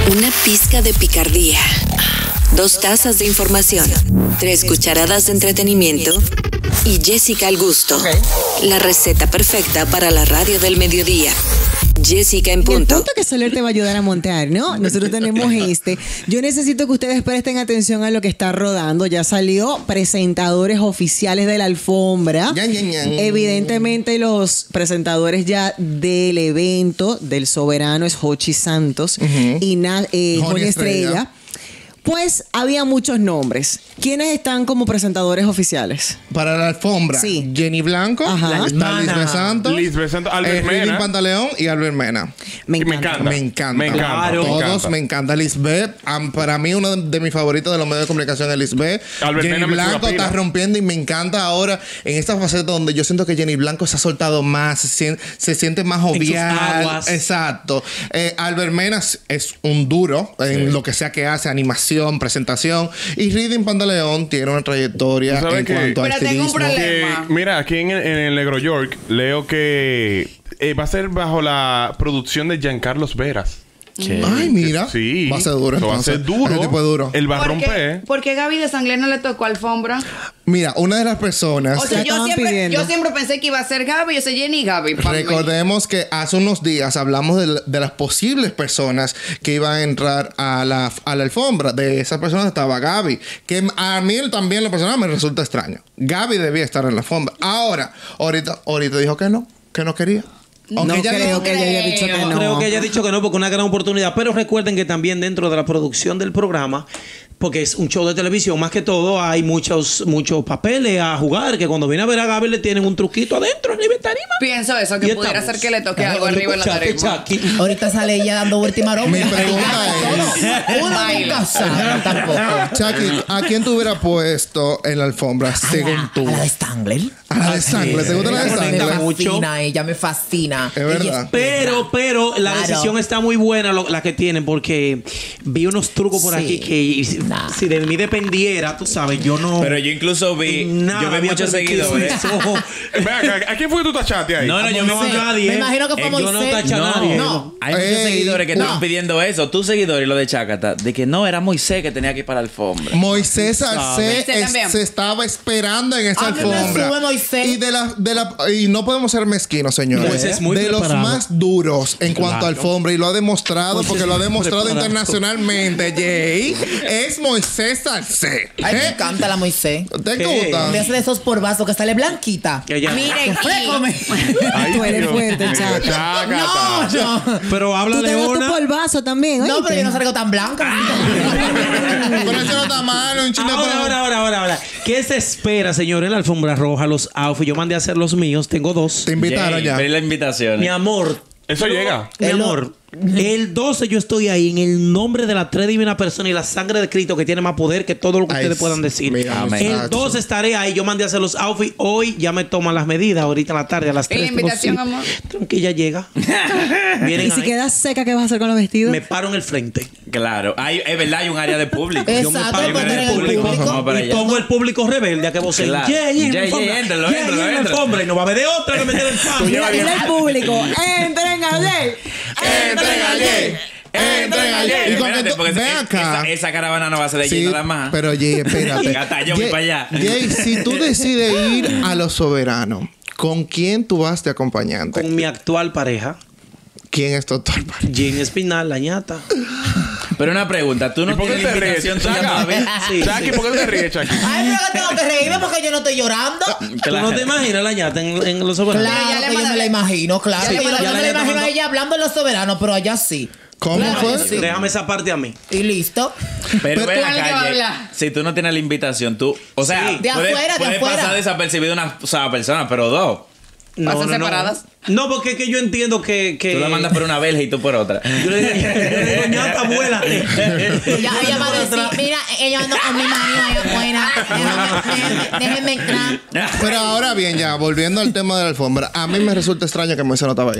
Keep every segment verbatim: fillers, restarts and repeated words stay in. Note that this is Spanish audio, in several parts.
Una pizca de picardía. Dos tazas de información. Tres cucharadas de entretenimiento. Y Jessica al gusto. Okay. La receta perfecta para la radio del mediodía. Jessica en punto. Y el punto que Soler te va a ayudar a montar, ¿no? Nosotros tenemos este. Yo necesito que ustedes presten atención a lo que está rodando. Ya salió presentadores oficiales de la alfombra. Yan, yan, yan. Evidentemente los presentadores ya del evento del Soberano es Jochi Santos uh-huh. y Na, eh, Johnny Estrella. Estrella. Pues había muchos nombres. ¿Quiénes están como presentadores oficiales? Para la alfombra. Sí. Jenny Blanco, Ajá. está Lisbeth Santos, Lisbeth Santos, Albert eh, Mena. Pantaleón y Albert Mena. Me encanta. Me encanta. Me encanta. Me encanta. Claro. Todos me encanta. me encanta. Lisbeth, um, para mí uno de, de mis favoritos de los medios de comunicación es Lisbeth. Albert Jenny Mena Blanco está rompiendo y me encanta ahora en esta faceta donde yo siento que Jenny Blanco se ha soltado más, se siente, se siente más jovial. Exacto. Eh, Albert Mena es un duro en sí. lo que sea que hace, animación, presentación. Y Reading Pantaleón tiene una trayectoria en que, cuanto a pero tengo un problema. Que, mira, aquí en, en el Negro York leo que eh, va a ser bajo la producción de Giancarlos Veras. ¿Qué? Ay, mira. Sí. Va a ser duro. Va a ser duro. Tipo de duro. El va a ¿Por qué, romper. ¿Por qué Gaby de Sanglé no le tocó alfombra? Mira, una de las personas... O sea, yo siempre, yo siempre pensé que iba a ser Gaby. Yo soy Jenny y Gaby. Recordemos que hace unos días hablamos de, de las posibles personas que iban a entrar a la, a la alfombra. De esas personas estaba Gaby. Que a mí también, lo personal, me resulta extraño. Gaby debía estar en la alfombra. Ahora, ahorita, ahorita dijo que no. Que no quería. Aunque no creo no que ella haya dicho que no. Creo que ella ha dicho que no, porque es una gran oportunidad. Pero recuerden que también dentro de la producción del programa, porque es un show de televisión, más que todo hay muchos muchos papeles a jugar, que cuando viene a ver a Gaby le tienen un truquito adentro en la tarima. Pienso eso, que pudiera estamos. ser que le toque algo arriba en la tarima. Ahorita sale ella dando última maroma. Mi pregunta es... Uno nunca sabe tampoco. Chucky, ¿a quién te hubiera puesto en la alfombra, según a tú? ¿A la de Stangler? A la de Stangler. ¿Te gusta la de Stangler? Me fascina ella, me fascina. Es verdad. Pero, pero, la claro. decisión está muy buena, lo, la que tienen, porque vi unos trucos por sí. aquí que nah. si de mí dependiera, tú sabes, yo no... Pero yo incluso vi... Yo vi muchos seguidores. ¿A quién fue que tú tachaste ahí? No, no, yo no me... a nadie. Me imagino que fue eh, Moisés. Yo no taché a no, nadie. No. Hay muchos Ey, seguidores que no. estaban pidiendo eso. Tus seguidores y lo de Chácata. De que no, era Moisés que tenía que ir para la alfombra. Moisés Arce se estaba esperando en esa A mí me alfombra. sube Moisés. Y de la, de la y no podemos ser mezquinos, señores. Moisés es muy de preparado. los más duros en cuanto Claro. a alfombra. Y lo ha demostrado, Moisés porque lo ha demostrado preparado. internacionalmente, Jay. Es Moisés Arce. Ay, me ¿Eh? encanta la Moisés. ¿Te ¿Qué? gusta? Me hace de esos porvazos que sale blanquita. Que ya- Miren, Frécome. Ay, Tú eres Dios fuerte, mío, Chaca. Chácata. No, no. Pero habla Tú te das tu Leona. polvazo también, No, ¿oíste? pero yo no salgo tan blanca. Pero eso no está malo, un chino. Ahora, ahora, ahora, ahora, ahora. ¿Qué se espera, señor, en la alfombra roja? Los outfits. Yo mandé a hacer los míos. Tengo dos. Te invitaron Jay, ya. pedí la invitación. Mi amor. Eso llega. Mi amor. El doce yo estoy ahí en el nombre de la tres divina persona y la sangre de Cristo que tiene más poder que todo lo que Ay, ustedes puedan decir. mira, Amén. El doce estaré ahí. Yo mandé a hacer los outfits. Hoy ya me toman las medidas. Ahorita en la tarde a las ¿Y la tres. invitación, amor? Tranquila, llega. Vienen Y si ahí. quedas seca, ¿qué vas a hacer con los vestidos? Me paro en el frente. Claro. Hay, es verdad, hay un área de público. Exacto, Yo me paro en poner el en el público. público. Vamos para Y allá. pongo el público rebelde a que vos Claro. Yay, en la Yay, alfombra. yay, éntralo, Yay, éntralo, en la éntralo. alfombra. Y no va a haber de otra que meter el pan. Mira, mira el público. Entren allí. Entren allí. Entren allí. Y con Espérate, que tú- porque ven esa, acá. esa, esa caravana no va a ser de allí Sí, nada más. pero Jay, espérate. Gata, yo voy Jay- para allá. Jay, si tú decides ir a los soberanos, ¿con quién tú vas de acompañante? Con mi actual pareja, ¿Quién es doctor? Jean Espinal, la ñata. Pero una pregunta, ¿tú no ¿Y por qué tienes te la ríes, invitación tuya Chaca? todavía? Sí, Chucky, sí. ¿por qué te ríes, Chucky? Ay, pero que tengo que reírme porque yo no estoy llorando. ¿Tú no te imaginas la ñata en, en los soberanos? Claro ya le que yo manda- me la imagino, claro. ya que le yo manda- no ya me le la imagino manda- a ella hablando en los soberanos, pero allá sí. ¿Cómo Claro fue? que sí. Déjame esa parte a mí. Y listo. Pero ven ¿Tú eres el que va a acá, Jay, hablar? si tú no tienes la invitación, tú... O sea, Sí. De puede, afuera, de puede afuera. pasar desapercibido una sola persona, pero dos. ¿Pasan separadas? No, porque es que yo entiendo que... que Tú la mandas por una verja y tú por otra. Yo le digo, yo le digo, ñata, vuélate. Ella, ella va a decir, mira, ella anda con mi marido allá afuera. Déjame, déjenme entrar. Pero ahora bien, ya, volviendo al tema de la alfombra, a mí me resulta extraño que Moisés no estaba ahí.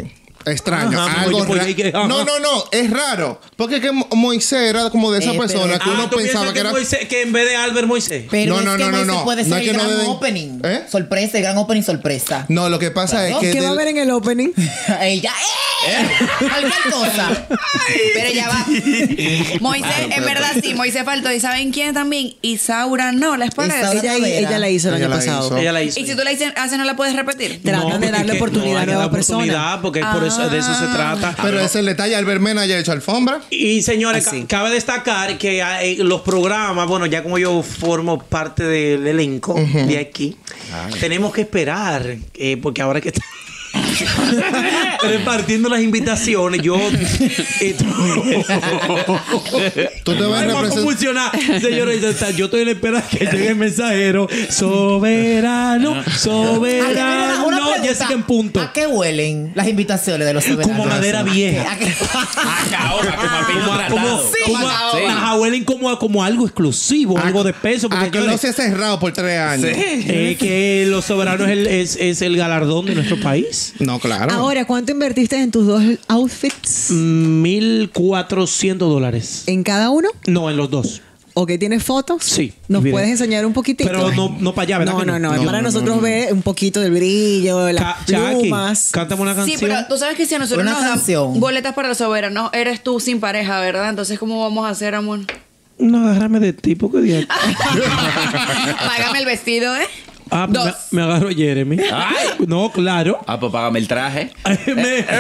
extraño. Ajá, algo pues, ra- pues, que- ajá. No, no, no. Es raro. Porque es que Mo- Moisés era como de esa Eh, persona pero- que uno Ah, ¿tú pensaba piensas que era... Moisés- que en vez de Albert Moisés. Pero No, es no, que no, no, Moisés no. puede ser No es el que no gran deben- opening. ¿Eh? Sorpresa, el gran opening sorpresa. No, lo que pasa Claro. es que... ¿Qué va a del- haber en el opening? Ella, ¡eh! Cualquier cosa. Pero ya va. Moisés, en verdad sí, Moisés faltó. ¿Y saben quién también? Isaura no, ¿les parece? Isaura Ella, Tavera. ella la hizo el Ella año la pasado. hizo. Ella la hizo. Y si tú la dices- haces, no la puedes repetir. Tratan No, de darle porque- oportunidad no, a hay que nuevas dar personas. oportunidad, porque por eso, de eso se trata. Pero es el detalle. Albert Mena ya ha hecho alfombra. Y señores, Así. ca- cabe destacar que hay los programas, bueno, ya como yo formo parte del elenco de aquí, tenemos que esperar, eh, porque ahora que está repartiendo las invitaciones, yo eh, Tú te vas a Ay, voy a representar... convulsionar. Señores, yo estoy en la espera que llegue el mensajero. Soberano, soberano. Una No, pregunta, Jessica en punto. ¿A qué huelen las invitaciones de los soberanos? Como madera vieja. ¿A qué? Caoba, como a pino Como, como, tratado. como, Sí. ajá, huelen como, a- como algo exclusivo, algo de peso. Porque A que no señores, se ha cerrado por tres años. eh, que los soberanos es el, es, es el galardón de nuestro país. No, claro. Ahora, ¿cuánto invertiste en tus dos outfits? mil cuatrocientos dólares. ¿En cada uno? No, en los dos. ¿O que tienes fotos? Sí, ¿Nos video. puedes enseñar un poquitito? Pero no, no para allá, ¿verdad? No, que no, no, No, para no, nosotros no, no. ver un poquito del brillo, las Ca- Jackie, plumas. cántame una Sí, canción. pero tú sabes que si a nosotros Una nos dan canción. boletas para los soberanos, eres tú sin pareja, ¿verdad? Entonces, ¿cómo vamos a hacer, amor? No, agárrame de tipo que día. Págame el vestido, ¿eh? Ah, Dos. me, me agarro Jeremy. Ay. No, claro. Ah, pues págame el traje. Ay, me, me, me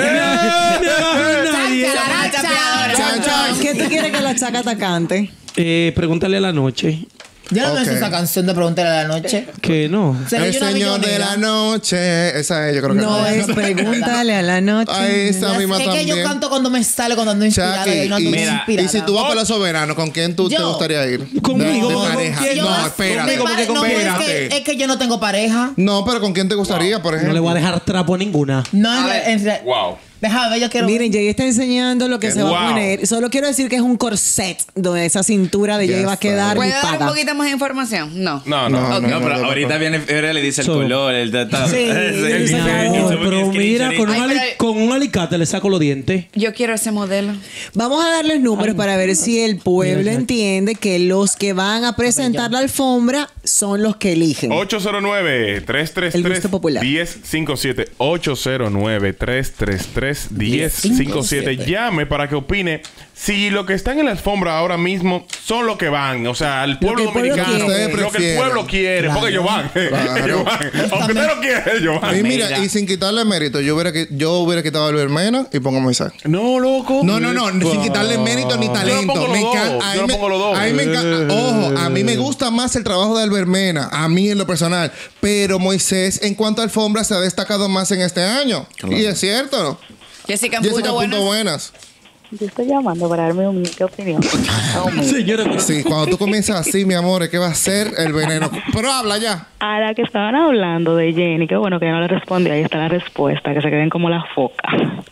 agarro nadie. Chan, chan. ¿Qué tú quieres que la chacata cante? Eh, pregúntale a la noche. Yo no Ok. me sé esa canción de Pregúntale a la noche. Que no. Se le El dio una señor de millonera. la noche. Esa es, yo creo que No es pregúntale a la noche. Ahí esa misma Es que también. yo canto cuando me sale, cuando ando inspirada. Chucky, y no ando y, mira, inspirada. y si tú vas para los soberanos, ¿con quién tú te Yo. gustaría ir? Conmigo, De, de ¿con pareja. quién? Yo No, más- espérate. conmigo, porque No, pero es espérate. que, es que yo no tengo pareja. No, pero ¿con quién te gustaría, por No ejemplo? le voy a dejar trapo a ninguna. No, en, re- en re- Wow. Déjame ver, yo quiero. Miren, Jay está enseñando lo que se va a Wow. poner. Solo quiero decir que es un corset donde esa cintura de Ya Jay va a está. quedar ¿Puedo dar un ripada. poquito más de información? No. No, no. No, Ok. No, pero no, ahorita no. viene Fiore, le dice el So- color, el tratado. Sí, Ay, diseñador, pero mira, con un, Ay, ali- pero- con un alicate le saco los dientes. Yo quiero ese modelo. Vamos a darles números para ver si el pueblo entiende que los que van a presentar la alfombra son los que eligen. ocho cero nueve, tres tres El tres, gusto popular. uno cero cinco siete. ocho cero nueve, tres tres tres, uno cero cinco siete. Llame para que opine si lo que está en la alfombra ahora mismo son los que van. O sea, el pueblo que el pueblo dominicano. quiere. Lo que el Prefiere. pueblo quiere. Porque ellos van. Claro. Ellos van. Aunque usted no quiera, ellos van. Y mira, Mira. y sin quitarle mérito, yo hubiera, qui- yo hubiera quitado el Bermena y pongo a Moisés. No, loco. No, no, no, sin quitarle mérito ni talento. pongo los Me dos. encanta. A Yo mí no me- pongo los dos. a mí me encanta. Ojo, a mí me gusta más el trabajo de Albert Mena, a mí en lo personal. Pero Moisés, en cuanto a alfombra, se ha destacado más en este año. Y es cierto. Jessica, en Jessica, punto punto buenas. buenas. Yo estoy llamando para darme mi humilde opinión. Señora, pero- Sí, cuando tú comienzas así, mi amor, es que va a ser el veneno. Pero habla ya. A la que estaban hablando de Jenny, que bueno que ya no le respondí, ahí está la respuesta, que se queden como la foca.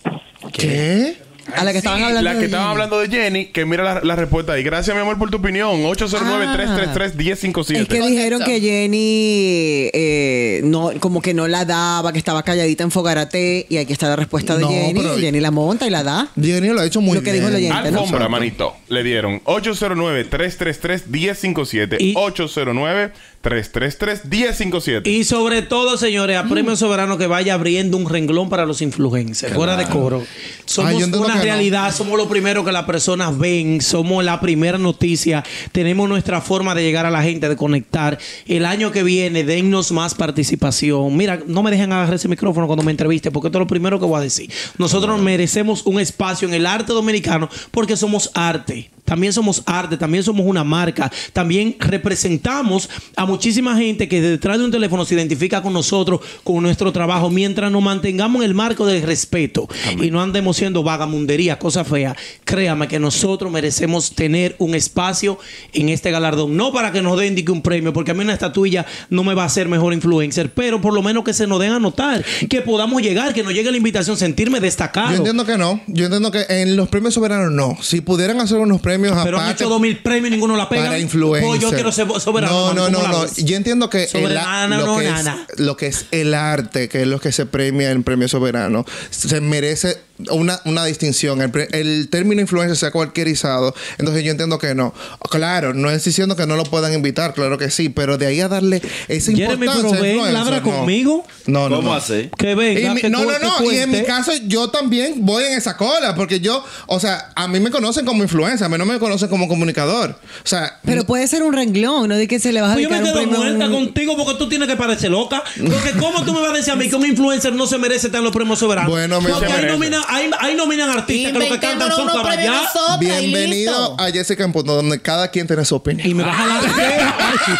¿Qué? A la que estaban hablando La que de estaban Jenny. hablando de Jenny, que mira la, la respuesta ahí. Gracias, mi amor, por tu opinión. ocho cero nueve, tres tres tres, uno cero cinco siete. Es que dijeron que Jenny eh, no, como que no la daba, que estaba calladita en Fogarate y aquí está la respuesta de No, Jenny. pero- Jenny la monta y la da. Jenny lo ha hecho muy Lo que bien. dijo el oyente, ¿no? Alfombra, Exacto. manito. Le dieron ocho cero nueve, tres tres tres, uno cero cinco siete. Y- ocho cero nueve, tres tres tres, uno cero cinco siete. Y sobre todo, señores, a Premio Soberano que vaya abriendo un renglón para los influencers. Fuera de coro. Somos Ay, yo entiendo una que no. realidad, somos lo primero que las personas ven, somos la primera noticia, tenemos nuestra forma de llegar a la gente, de conectar. El año que viene, dennos más participación. Mira, no me dejen agarrar ese micrófono cuando me entreviste, porque esto es lo primero que voy a decir. Nosotros merecemos un espacio en el arte dominicano porque somos arte. También somos arte, también somos una marca, también representamos a muchísima gente que detrás de un teléfono se identifica con nosotros, con nuestro trabajo, mientras nos mantengamos en el marco del respeto y no andemos siendo vagamundería, cosa fea. Créame que nosotros merecemos tener un espacio en este galardón, no para que nos den di que un premio, porque a mí una estatuilla no me va a hacer mejor influencer, pero por lo menos que se nos den a notar, que podamos llegar, que nos llegue la invitación, sentirme destacado. Yo entiendo que no. Yo entiendo que en los premios soberanos no. Si pudieran hacer unos premios Pero han aparte hecho dos mil premios y ninguno la pega. para influencers. Pues yo quiero ser soberano. No, mano, no, ¿cómo no, la no. No, yo entiendo que, el, Soberana, lo, no, que nada. es, lo que es el arte, que es lo que se premia en Premio Soberano, se merece una, una distinción. El, pre- el término influencer se ha cualquierizado, entonces yo entiendo que no. Claro, no es diciendo que no lo puedan invitar, claro que sí, pero de ahí a darle esa Jeremy, importancia. pero ven, influencer, labra no. conmigo. No, no, ¿Cómo no. hace? Que Y venga, mi- que no, cu- no, que no. Y en mi cuente. caso, yo también voy en esa cola. Porque yo, o sea, a mí me conocen como influencer, a mí no me conocen como comunicador. O sea, Pero puede ser un renglón, no de que se le vas a Pues yo me dedicar un quedo premio. a muerta un- contigo porque tú tienes que parecer loca. Porque ¿cómo tú me vas a decir a mí que un influencer no se merece estar en los premios soberanos? Bueno, me- porque se ahí merece. nominan, ahí, ahí nominan artistas que lo que cantan son caballar. bienvenido a Jessica en Punto, donde cada quien tiene su opinión. Y me vas a la ceja.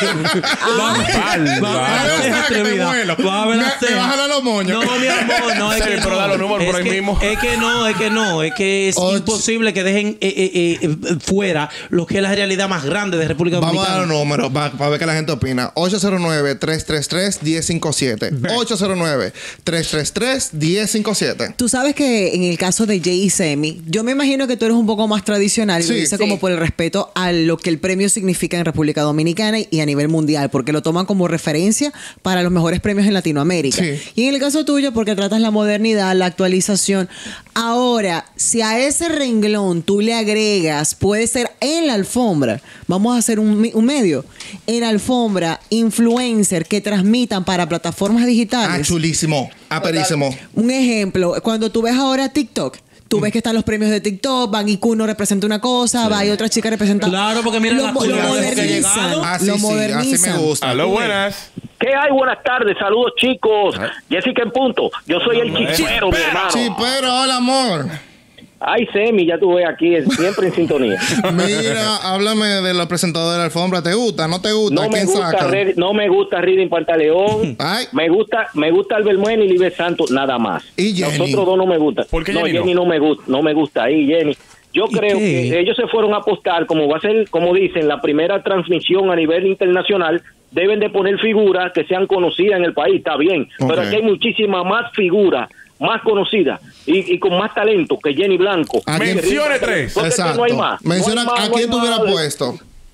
Va a ver- va a ver la ceja atrevida. Va a ver la Me- me ceja. vas a jalar los moños. No, mi amor, no, es Sí, que pero no. da los números por Es ahí que- mismo. Es que no, es que no, es que es Och- imposible que dejen eh, eh, eh, fuera lo que es la realidad más grande de República Vamos a Dominicana. dar los números para ver qué la gente opina. ocho cero nueve, tres tres tres, uno cero cinco siete. ocho cero nueve, tres tres tres, uno cero cinco siete. Tú sabes que en el caso de Jay y Semi, yo me imagino que tú eres un poco más tradicional y Sí. lo dice Sí. como por el respeto a lo que el premio significa en República Dominicana y a nivel mundial, porque lo toman como referencia para los mejores premios en Latinoamérica. Sí. Y en el caso tuyo, porque tratas la modernidad, la actualización. Ahora, si a ese renglón tú le agregas, puede ser en la alfombra, vamos a hacer un, mi- un medio, en la alfombra, influencer que transmitan para plataformas Ah, digitales. chulísimo. Aperísimo. Un ejemplo, cuando tú ves ahora TikTok, tú ves que están los premios de TikTok, Van y Kuno representa una cosa, va y otra chica representa. Claro, porque mira lo, la mo- lo cultura que ha llegado. modernizan. Así lo sí, así me modernizan. gusta. Aló, buenas. ¿Qué hay? Buenas tardes, saludos chicos. Jessica en punto. Yo soy el chispero, mi hermano. Sí, pero hola, amor. Ay, Semi, ya tú ves aquí, siempre en sintonía. Mira, háblame de los presentadores de la alfombra. ¿Te gusta? ¿No te gusta? No me ¿Quién gusta, saca? Red- no me gusta Reading Pantaleón. Ay. Me gusta, me gusta Albert Muen y Libre Santos, nada más. ¿Y Jenny? Nosotros dos no me gustan. ¿Por qué no, Jenny no? Jenny no me gusta, no me gusta ahí, Jenny. Yo ¿Y creo qué? que ellos se fueron a apostar, como va a ser, como dicen, la primera transmisión a nivel internacional. Deben de poner figuras que sean conocidas en el país, está bien. Pero Ok. aquí hay muchísimas más figuras, más conocidas y, y con más talento que Jenny Blanco. ¿A quién? Mencione tres. Porque Exacto. no hay más. Menciona No hay más, a no quién hay tú hubieras más. puesto.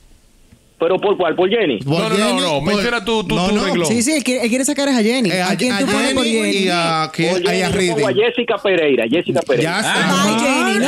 ¿Pero por cuál? ¿Por Jenny? ¿Por No, no, no, Jenny? no. Por- Menciona tu- tu- No, tu no. renglón. Sí, sí, él quiere, él quiere sacar a Jenny. Eh, ¿A quién tú pones por Jenny Jenny? y a, que- Por y a Jenny, yo pongo a Reading. Jessica Pereira. Jessica Pereira. Ya Ay, está. Jenny,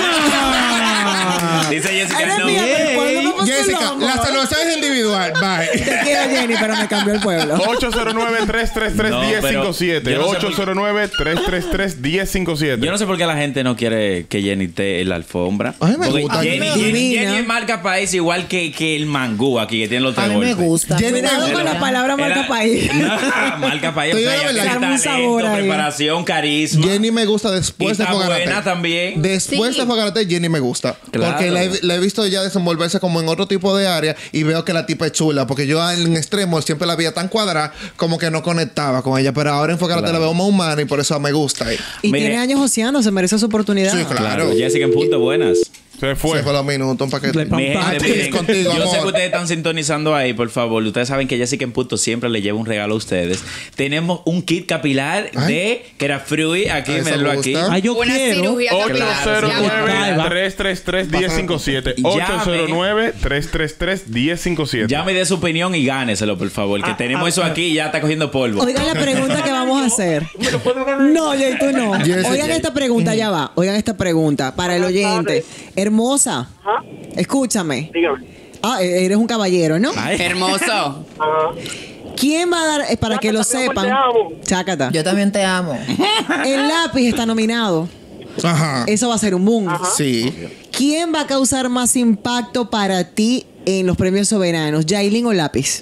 no. Dice Jessica, Ay, no. mía, pero ¿cuándo me pasó el Jessica, lomo? la salvación es individual. Bye. Te quiero, Jenny, pero me cambió el pueblo. ocho cero nueve, tres tres tres, No, uno cero pero cinco siete. yo no sé por- ocho cero nueve, tres tres tres, uno cero cinco siete. Yo no sé por qué la gente no quiere que Jenny esté en la alfombra. A mí me Porque gusta. Jenny, A mí me Jenny, divina. Jenny es marca país igual que, que el mangú aquí, que tiene los A tres mí me golpes. gusta. Jenny, Cuidado me- con la palabra marca Era- país. marca país. Te O sea, digo la ella verdad. tiene Arma un talento, sabor ahí. preparación, carisma. Jenny me gusta después Y de está Fogarate. buena también. Después Sí. de Fogarate, Jenny me gusta. Claro. Porque la he, la he visto ya desenvolverse como en otro tipo de área y veo que la tipa es chula. Porque yo en extremo siempre la veía tan cuadrada como que no conectaba con ella. Pero ahora en Fogarate Claro. la veo más humana y por eso me gusta. Y Mire. tiene años oceando, se merece su oportunidad. Sí, claro. Jessica en punto, buenas. Se fue. Se fue los minutos, un paquete. Le pam, Mi pam. gente, Ah, sí, miren, contigo, yo sé amor. que ustedes están sintonizando ahí, por favor. Ustedes saben que Jessica en punto siempre le lleva un regalo a ustedes. Tenemos un kit capilar Ay. de Kerafrui. Aquí, Eso mírenlo me aquí. gusta. Ay, yo Una quiero. cirugía ocho cero capilar. nueve, tres tres tres, uno cero cinco siete. ocho cero nueve, tres tres tres, uno cero cinco siete. Llame y dé su opinión y gáneselo, por favor. Que Ah, tenemos ah, eso aquí y ya está cogiendo polvo. Oigan la pregunta que vamos a hacer. No, Jay, tú no. Jessica. Oigan esta pregunta, ya va. Oigan esta pregunta para el oyente. Hermosa, escúchame. Dígame. Ah, eres un caballero, ¿no? Ay. Hermoso. ¿Quién va a dar, eh, para que lo sepan, chácata, Yo también te amo. el lápiz está nominado? Ajá. Eso va a ser un boom. Sí. ¿Quién va a causar más impacto para ti en los premios soberanos? ¿Yailin o lápiz?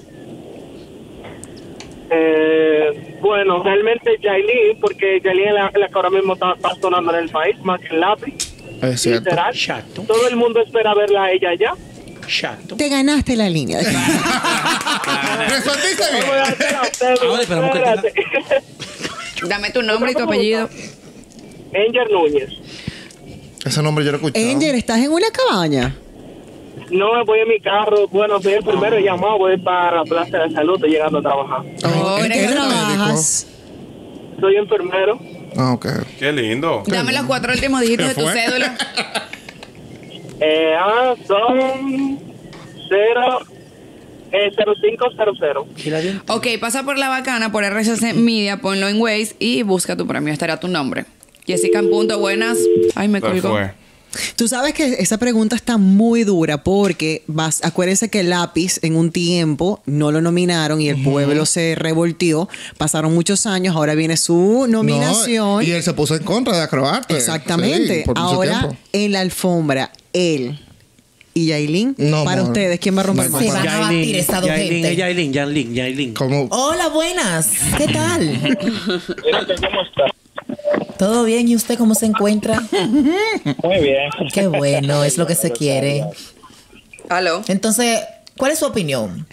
Eh, bueno, realmente Yailin, porque Yailin es la, la que ahora mismo está, está sonando en el país, más que el lápiz. Es cierto. Literal. Chato. Todo el mundo espera verla a ella ya. Chato. Te ganaste la línea. ¿Respondiste bien? Ahora, esperamos que espérate. Dame tu nombre y tu apellido. Angel Núñez. Ese nombre yo lo he escuchado. Angel, ¿estás en una cabaña? No, voy en mi carro. Bueno, soy el primero llamado. Voy para Plaza de Salud, estoy llegando a trabajar. Oh, ¿En eres qué ¿Qué médico? trabajas? Soy enfermero. Ah, ok. Qué lindo. Dame los cuatro últimos dígitos de ¿Qué tu fue? cédula. Eh, ah, son cero. Eh, cero cinco cero cero. Ok, pasa por La Bacana, por R C C Media, ponlo en Waze y busca tu premio. Estará tu nombre. Jessica en punto, buenas. Ay, me colgó. Tú sabes que esa pregunta está muy dura porque vas, acuérdense que el lápiz en un tiempo no lo nominaron y el uh-huh. pueblo se revolteó. Pasaron muchos años, ahora viene su nominación. No, y él se puso en contra de Acroarte. Exactamente. Sí, ahora tiempo. En la alfombra, él y Yailin. No, para amor. Ustedes, ¿quién va a romper no, Se van a batir esta dos Yailin, gente. Yailin, Yailin, Yailin. ¿Cómo? Hola, buenas. ¿Qué tal? ¿Cómo está? ¿Todo bien? ¿Y usted cómo se encuentra? Muy bien. Qué bueno, es lo que se quiere. ¿Aló? Entonces, ¿cuál es su opinión?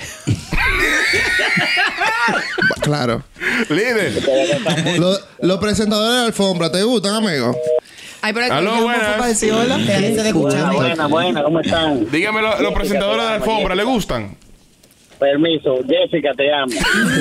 Claro. Líder. Los lo presentadores de la alfombra, ¿te gustan, amigo? Ay, pero aló, buenas. Hola. Buena, buena, buena, ¿cómo están? Dígame, los lo presentadores de la alfombra, ¿le gustan? Permiso, Jessica, te amo.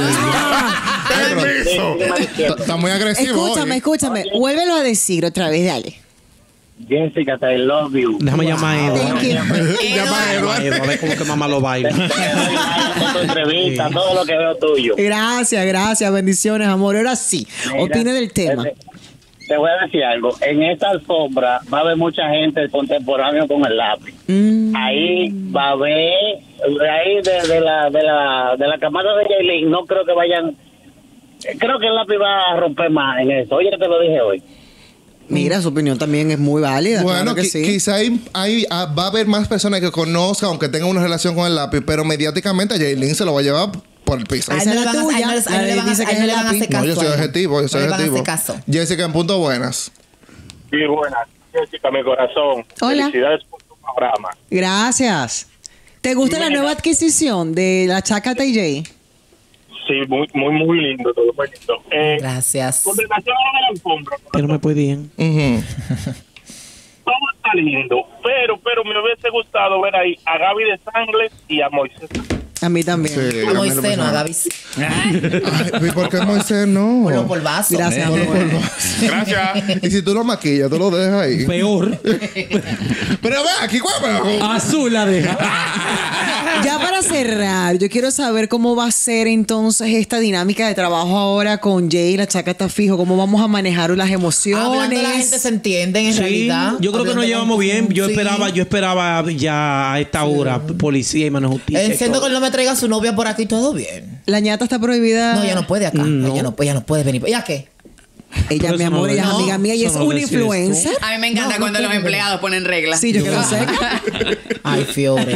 Permiso. Está muy agresivo. Escúchame, hoy. escúchame. Vuélvelo a decir otra vez, dale. Jessica, te love you. Déjame llamar a Eduardo. Llama a Eduardo. A ver cómo que mamá lo baila. Tu entrevista, todo lo que veo tuyo. Gracias, gracias. Bendiciones, amor. Ahora sí, Mira, opine del tema. Te, te voy a decir algo. En esta alfombra va a haber mucha gente contemporánea con el lápiz. Mm. Ahí va a haber... Ahí de, de la de la de la camada de Yailin, no creo que vayan... Creo que el lápiz va a romper más en eso. Oye, te lo dije hoy. Mira, su opinión también es muy válida. Bueno, claro que sí. Quizá hay, hay, va a haber más personas que conozcan, aunque tengan una relación con el lápiz, pero mediáticamente a Yailin se lo va a llevar por el piso. Esa es la tuya. A él le van a hacer caso. No, yo soy objetivo, yo soy no objetivo. Jessica, en punto, buenas. Sí, buenas. Jessica, mi corazón. Hola. Felicidades por tu programa. Gracias. ¿Te gusta Mira. la nueva adquisición de la Chacata y Jay? Sí, muy, muy, muy lindo, todo muy lindo. Eh, Gracias. Con relación a la alfombra. Pero me podían. Uh-huh. Todo está lindo, pero, pero me hubiese gustado ver ahí a Gaby de Sangles y a Moisés. A mí también. Sí, a Moisés no, a Gaby. ¿Y por qué Moisés no? Por los polvazos. Gracias, por los polvazos. Gracias. Y si tú lo maquillas, tú lo dejas ahí. Peor. Pero ve, aquí cuál. Azul la deja. Ya para cerrar, yo quiero saber cómo va a ser entonces esta dinámica de trabajo ahora con Jay, la Chacata fijo, cómo vamos a manejar las emociones. Hablando, la gente se entiende en sí, realidad. Yo creo que nos llevamos bien. Yo sí. esperaba, yo esperaba ya a esta hora sí. policía y mano de justicia. Entiendo que él no me traiga a su novia por aquí, todo bien. La ñata está prohibida. No, ella no puede acá. No. Ella no, ella no puede venir. ¿Ya qué? Ella, mi amor, no, ella es amiga mía y es una influencer. A mí me encanta no, cuando no los empleados ponen reglas. Sí, yo que lo sé. Ay, Fiore.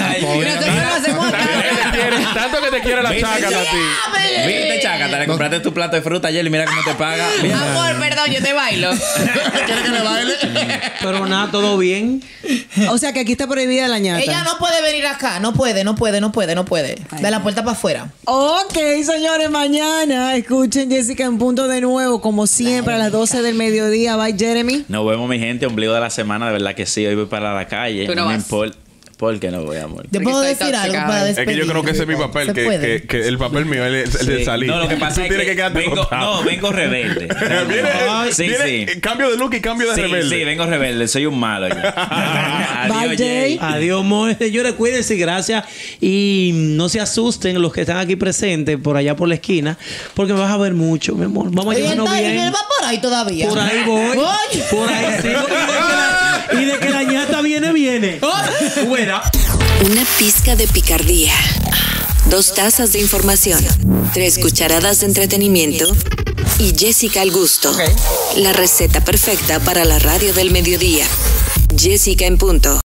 Tanto que te quiere la Chacata a ti. Viste, Chacata, le compraste tu plato de fruta ayer y mira cómo te paga. Amor, perdón, yo te bailo. ¿Quieres que le baile? Pero nada, todo bien. O sea que aquí está prohibida la ñata. Ella no puede venir acá. No puede, no puede, no puede, no puede. Ay, de la puerta para afuera. Ok, señores, mañana escuchen Jessica en punto de nuevo, como siempre, a las doce del mediodía. Bye, Jeremy. Nos vemos, mi gente. Ombligo de la semana. De verdad que sí. Hoy voy para la calle. No, no me importa. ¿Por qué no voy, amor? Yo puedo decir tóxica, algo para despedir. Es que yo creo que ese es mi papel. Que, que, que el papel mío es el, el de salir. No, lo que pasa Tú es que, que vengo, no, vengo rebelde. ¿Viene, Ay, sí, viene sí. Cambio de look y cambio de sí, rebelde. Sí, vengo rebelde. Soy un malo. Adiós, Bye, Jay. Adiós, amor. Señores, cuídense. Gracias. Y no se asusten los que están aquí presentes por allá por la esquina, porque me vas a ver mucho, mi amor. Vamos a llevarnos bien. ¿Y él va por ahí todavía? Por ahí voy. voy. Por ahí sigo. Y de que la ñata viene, viene. Fuera. Una pizca de picardía. Dos tazas de información. Tres cucharadas de entretenimiento. Y Jessica al gusto. Okay. La receta perfecta para la radio del mediodía. Jessica en punto.